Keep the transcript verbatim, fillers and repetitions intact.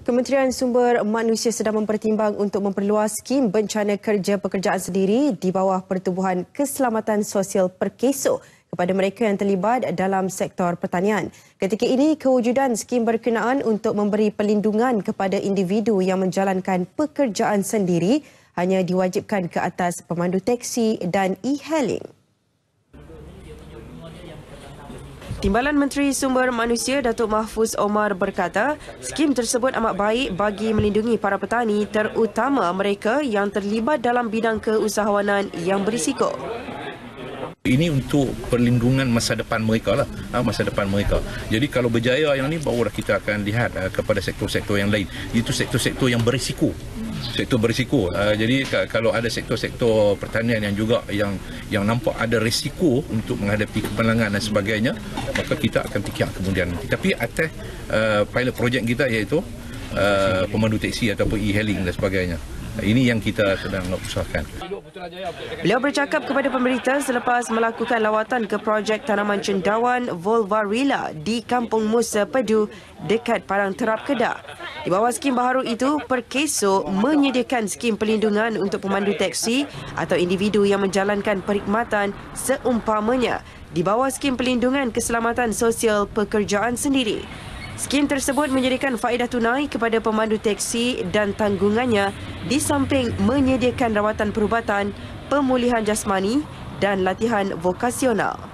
Kementerian Sumber Manusia sedang mempertimbang untuk memperluas skim bencana kerja pekerjaan sendiri di bawah Pertubuhan Keselamatan Sosial Perkeso kepada mereka yang terlibat dalam sektor pertanian. Ketika ini, kewujudan skim berkenaan untuk memberi perlindungan kepada individu yang menjalankan pekerjaan sendiri hanya diwajibkan ke atas pemandu teksi dan e-hailing. Timbalan Menteri Sumber Manusia Datuk Mahfuz Omar berkata, skim tersebut amat baik bagi melindungi para petani terutama mereka yang terlibat dalam bidang keusahawanan yang berisiko. Ini untuk perlindungan masa depan mereka lah, masa depan mereka. Jadi kalau berjaya yang ni, barulah kita akan lihat kepada sektor-sektor yang lain. Itu sektor-sektor yang berisiko. Sektor berisiko. Uh, jadi kalau ada sektor-sektor pertanian yang juga yang yang nampak ada risiko untuk menghadapi kepelangan dan sebagainya, maka kita akan fikir kemudian. Tapi atas uh, pilot projek kita iaitu uh, pemandu teksi ataupun e-hailing dan sebagainya. Ini yang kita sedang usahakan. Beliau bercakap kepada pemberita selepas melakukan lawatan ke projek tanaman cendawan Volvarilla di Kampung Musa Pedu dekat Padang Terap, Kedah. Di bawah skim baharu itu, Perkeso menyediakan skim perlindungan untuk pemandu teksi atau individu yang menjalankan perkhidmatan seumpamanya di bawah skim perlindungan keselamatan sosial pekerjaan sendiri. Skim tersebut menyediakan faedah tunai kepada pemandu teksi dan tanggungannya di samping menyediakan rawatan perubatan, pemulihan jasmani dan latihan vokasional.